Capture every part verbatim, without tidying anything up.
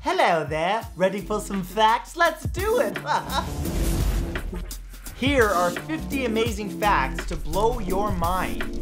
Hello there, ready for some facts? Let's do it! Here are fifty amazing facts to blow your mind.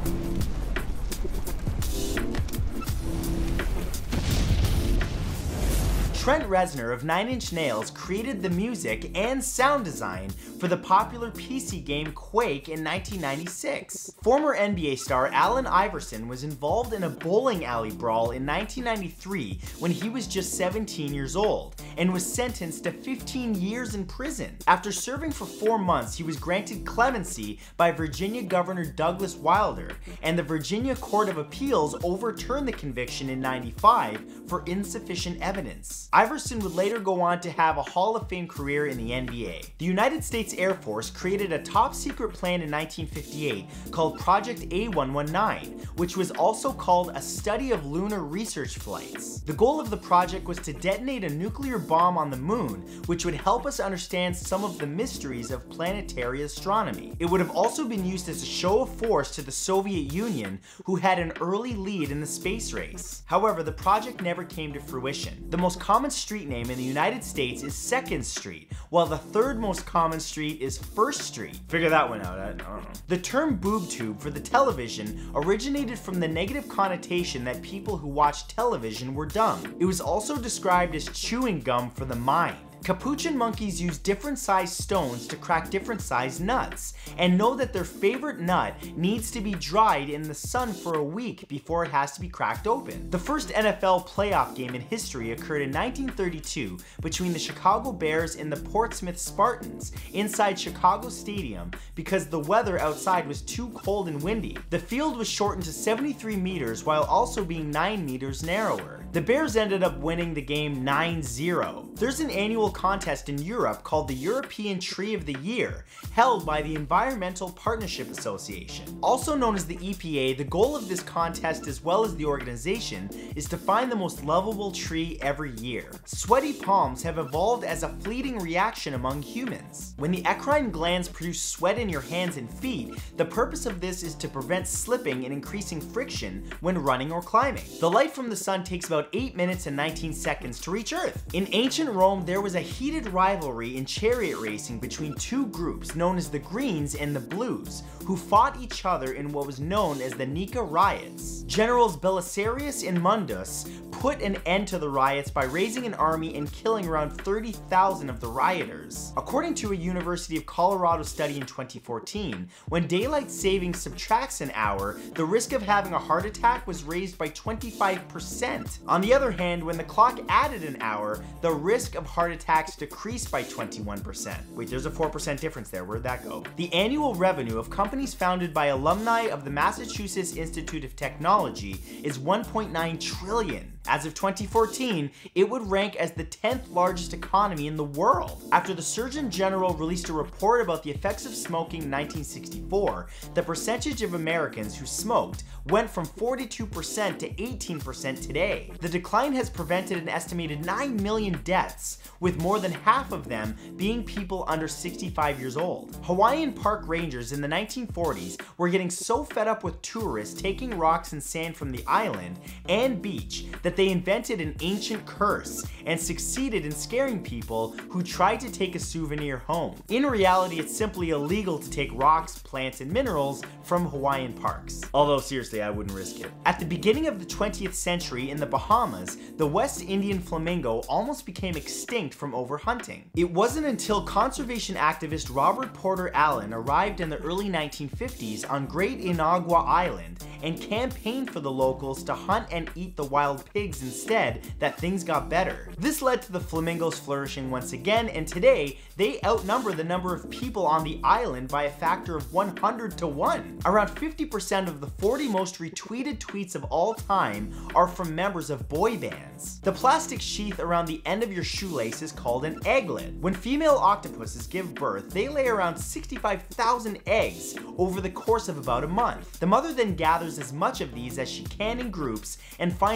Trent Reznor of Nine Inch Nails created the music and sound design for the popular P C game Quake in nineteen ninety-six. Former N B A star Allen Iverson was involved in a bowling alley brawl in nineteen ninety-three when he was just seventeen years old and was sentenced to fifteen years in prison. After serving for four months, he was granted clemency by Virginia Governor Douglas Wilder, and the Virginia Court of Appeals overturned the conviction in ninety-five for insufficient evidence. Iverson would later go on to have a Hall of Fame career in the N B A. The United States Air Force created a top-secret plan in nineteen fifty-eight called Project A one nineteen, which was also called a study of lunar research flights. The goal of the project was to detonate a nuclear bomb on the moon, which would help us understand some of the mysteries of planetary astronomy. It would have also been used as a show of force to the Soviet Union, who had an early lead in the space race. However, the project never came to fruition. The most common street name in the United States is Second Street, while the third most common street is First Street. Figure that one out, I don't know. The term boob tube for the television originated from the negative connotation that people who watched television were dumb. It was also described as chewing gum for the mind. Capuchin monkeys use different sized stones to crack different sized nuts, and know that their favorite nut needs to be dried in the sun for a week before it has to be cracked open. The first N F L playoff game in history occurred in nineteen thirty-two between the Chicago Bears and the Portsmouth Spartans inside Chicago Stadium because the weather outside was too cold and windy. The field was shortened to seventy-three meters while also being nine meters narrower. The Bears ended up winning the game nine zero. There's an annual contest in Europe called the European Tree of the Year, held by the Environmental Partnership Association. Also known as the E P A, the goal of this contest as well as the organization is to find the most lovable tree every year. Sweaty palms have evolved as a fleeting reaction among humans. When the eccrine glands produce sweat in your hands and feet, the purpose of this is to prevent slipping and increasing friction when running or climbing. The light from the sun takes about eight minutes and nineteen seconds to reach Earth. In ancient Rome, there was a heated rivalry in chariot racing between two groups known as the Greens and the Blues, who fought each other in what was known as the Nika riots. Generals Belisarius and Mundus put an end to the riots by raising an army and killing around thirty thousand of the rioters. According to a University of Colorado study in twenty fourteen, when daylight savings subtracts an hour, the risk of having a heart attack was raised by twenty-five percent. On the other hand, when the clock added an hour, the risk of heart attacks decreased by twenty-one percent. Wait, there's a four percent difference there. Where'd that go? The annual revenue of companies founded by alumni of the Massachusetts Institute of Technology is one point nine trillion dollars. As of twenty fourteen, it would rank as the tenth largest economy in the world. After the Surgeon General released a report about the effects of smoking in nineteen sixty-four, the percentage of Americans who smoked went from forty-two percent to eighteen percent today. The decline has prevented an estimated nine million deaths, with more than half of them being people under sixty-five years old. Hawaiian park rangers in the nineteen forties were getting so fed up with tourists taking rocks and sand from the island and beach that they invented an ancient curse and succeeded in scaring people who tried to take a souvenir home. In reality, it's simply illegal to take rocks, plants, and minerals from Hawaiian parks. Although seriously, I wouldn't risk it. At the beginning of the twentieth century in the Bahamas, the West Indian flamingo almost became extinct from overhunting. It wasn't until conservation activist Robert Porter Allen arrived in the early nineteen fifties on Great Inagua Island and campaigned for the locals to hunt and eat the wild pigs instead that things got better. This led to the flamingos flourishing once again, and today they outnumber the number of people on the island by a factor of one hundred to one. Around fifty percent of the forty most retweeted tweets of all time are from members of boy bands. The plastic sheath around the end of your shoelace is called an egglet. When female octopuses give birth, they lay around sixty-five thousand eggs over the course of about a month. The mother then gathers as much of these as she can in groups and finds an underwater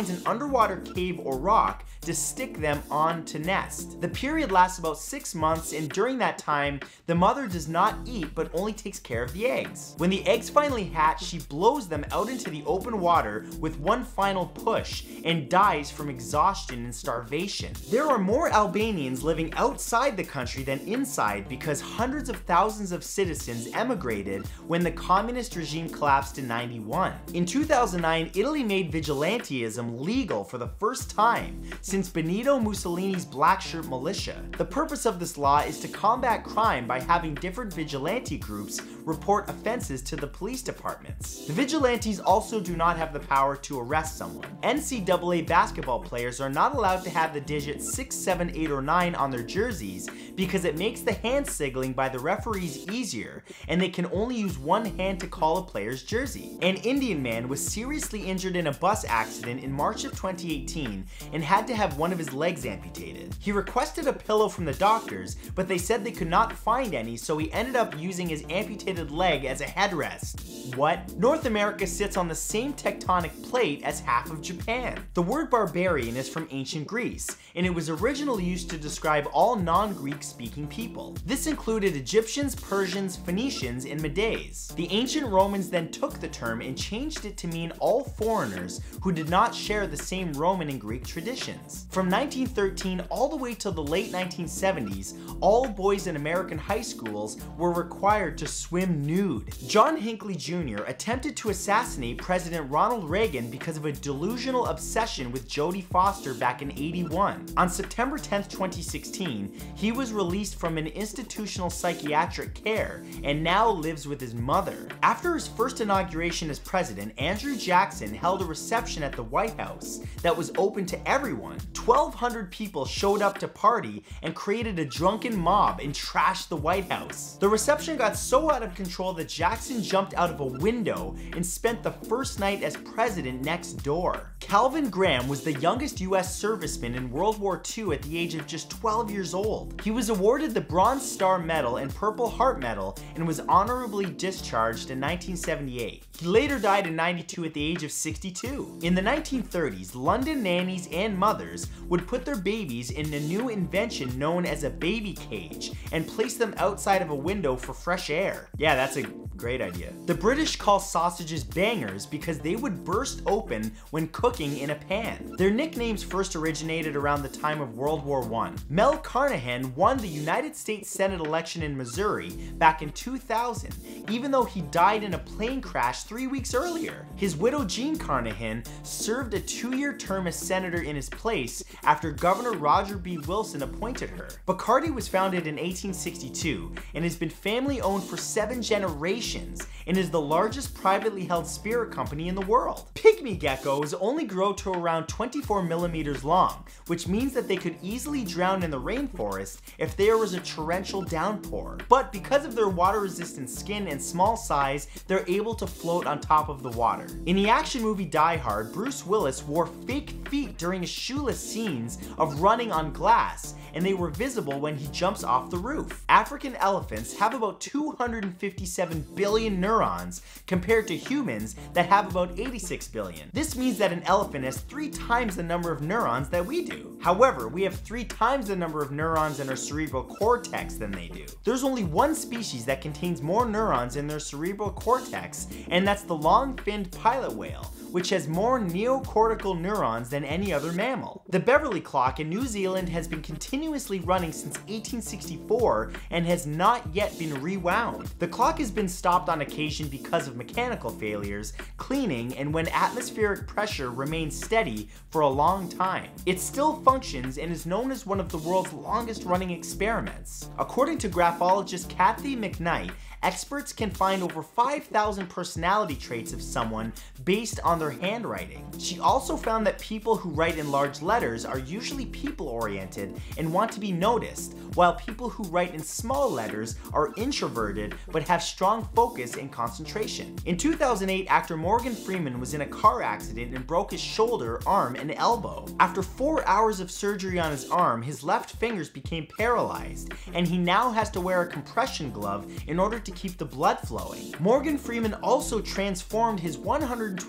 underwater cave or rock to stick them on to nest. The period lasts about six months, and during that time, the mother does not eat but only takes care of the eggs. When the eggs finally hatch, she blows them out into the open water with one final push and dies from exhaustion and starvation. There are more Albanians living outside the country than inside because hundreds of thousands of citizens emigrated when the communist regime collapsed in ninety-one. In two thousand nine, Italy made vigilantism legal for the first time since Benito Mussolini's Black Shirt Militia. The purpose of this law is to combat crime by having different vigilante groups report offenses to the police departments. The vigilantes also do not have the power to arrest someone. N C double A basketball players are not allowed to have the digits six, seven, eight, or nine on their jerseys because it makes the hand signaling by the referees easier, and they can only use one hand to call a player's jersey. An Indian man was seriously injured in a bus accident in March of twenty eighteen and had to have one of his legs amputated. He requested a pillow from the doctors, but they said they could not find any, so he ended up using his amputated leg as a headrest. What? North America sits on the same tectonic plate as half of Japan. The word barbarian is from ancient Greece, and it was originally used to describe all non-Greek speaking people. This included Egyptians, Persians, Phoenicians, and Medes. The ancient Romans then took the term and changed it to mean all foreigners who did not share the same Roman and Greek traditions. From nineteen thirteen all the way till the late nineteen seventies, all boys in American high schools were required to swim nude. John Hinckley Junior attempted to assassinate President Ronald Reagan because of a delusional obsession with Jodie Foster back in eighty-one. On September tenth, twenty sixteen, he was released from an institutional psychiatric care and now lives with his mother. After his first inauguration as president, Andrew Jackson held a reception at the White House that was open to everyone. twelve hundred people showed up to party and created a drunken mob and trashed the White House. The reception got so out of control that Jackson jumped out of a window and spent the first night as president next door. Calvin Graham was the youngest U S serviceman in World War Two at the age of just twelve years old. He was awarded the Bronze Star Medal and Purple Heart Medal and was honorably discharged in nineteen seventy-eight. He later died in ninety-two at the age of sixty-two. In the nineteen thirties, London nannies and mothers would put their babies in a new invention known as a baby cage and place them outside of a window for fresh air. Yeah, that's a great idea. The British call sausages bangers because they would burst open when cooking in a pan. Their nicknames first originated around the time of World War One. Mel Carnahan won the United States Senate election in Missouri back in two thousand, even though he died in a plane crash three weeks earlier. His widow Jean Carnahan served a two-year term as senator in his place after Governor Roger B. Wilson appointed her. Bacardi was founded in eighteen sixty-two and has been family-owned for seven generations and is the largest privately held spirit company in the world. Pygmy geckos only grow to around twenty-four millimeters long, which means that they could easily drown in the rainforest if there was a torrential downpour. But because of their water-resistant skin and small size, they're able to float on top of the water. In the action movie Die Hard, Bruce Willis wore fake feet during his shoeless scenes of running on glass, and they were visible when he jumps off the roof. African elephants have about two hundred fifty-seven billion neurons compared to humans that have about eighty-six billion. This means that an elephant has three times the number of neurons that we do. However, we have three times the number of neurons in our cerebral cortex than they do. There's only one species that contains more neurons in their cerebral cortex, and that's the long-finned pilot whale, which has more neocortical neurons than any other mammal. The Beverly clock in New Zealand has been continuously running since eighteen sixty-four and has not yet been rewound. The clock has been stopped on occasion because of mechanical failures, cleaning, and when atmospheric pressure remains steady for a long time. It still functions and is known as one of the world's longest running experiments. According to graphologist Kathy McKnight, experts can find over five thousand personality traits of someone based on their handwriting. She also found that people who write in large letters are usually people-oriented and want to be noticed, while people who write in small letters are introverted but have strong focus and concentration. In two thousand eight, actor Morgan Freeman was in a car accident and broke his shoulder, arm, and elbow. After four hours of surgery on his arm, his left fingers became paralyzed, and he now has to wear a compression glove in order to keep the blood flowing. Morgan Freeman also transformed his one hundred twenty-four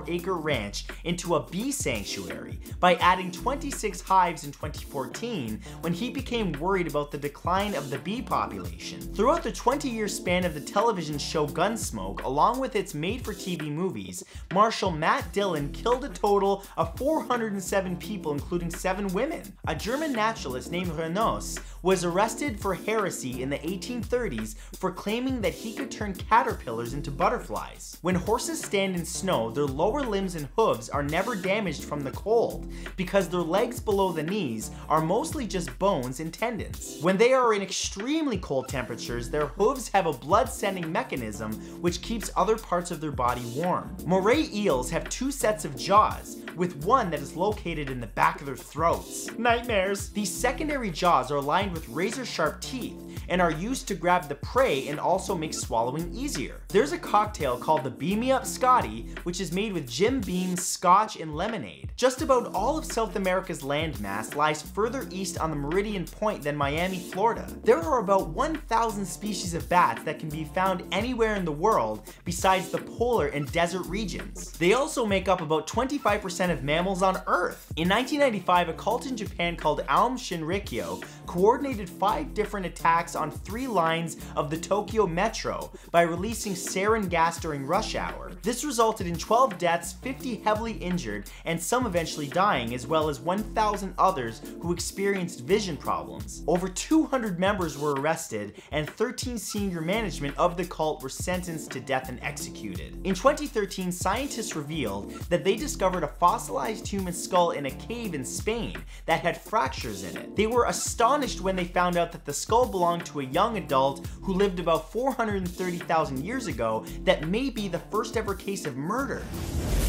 twenty-four acre ranch into a bee sanctuary by adding twenty-six hives in twenty fourteen when he became worried about the decline of the bee population. Throughout the twenty year span of the television show Gunsmoke, along with its made-for-T V movies, Marshal Matt Dillon killed a total of four hundred seven people, including seven women. A German naturalist named Renous was arrested for heresy in the eighteen thirties for claiming that he could turn caterpillars into butterflies. When horses stand in snow, their lower limbs and hooves are never damaged from the cold because their legs below the knees are mostly just bones and tendons. When they are in extremely cold temperatures, their hooves have a blood-sending mechanism which keeps other parts of their body warm. Moray eels have two sets of jaws, with one that is located in the back of their throats. Nightmares! These secondary jaws are lined with razor-sharp teeth and are used to grab the prey and also make swallowing easier. There's a cocktail called the Beam Me Up Scotty, which is made with Jim Beam, scotch, and lemonade. Just about all of South America's landmass lies further east on the meridian point than Miami, Florida. There are about one thousand species of bats that can be found anywhere in the world besides the polar and desert regions. They also make up about twenty-five percent of mammals on Earth. In nineteen ninety-five, a cult in Japan called Aum Shinrikyo coordinated five different attacks on three lines of the Tokyo Metro by releasing sarin gas during rush hour. This resulted in twelve deaths, fifty heavily injured, and some eventually dying, as well as one thousand others who experienced vision problems. Over two hundred members were arrested, and thirteen senior management of the cult were sentenced to death and executed. In twenty thirteen, scientists revealed that they discovered a fossilized human skull in a cave in Spain that had fractures in it. They were astonished when they found out that the skull belonged to a young adult who lived about four hundred thirty thousand years ago that may be the first ever case of murder.